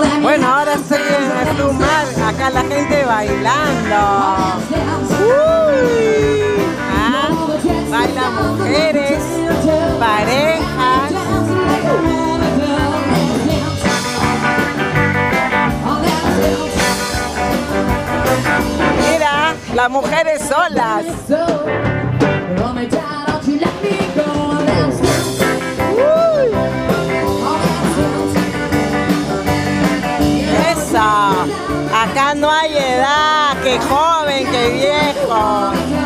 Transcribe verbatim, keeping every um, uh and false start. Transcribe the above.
Bueno, ahora estoy en el Club Mar, acá la gente bailando. Uy, ah, bailan mujeres, parejas. Mira, las mujeres solas. Acá no hay edad, que joven, que viejo.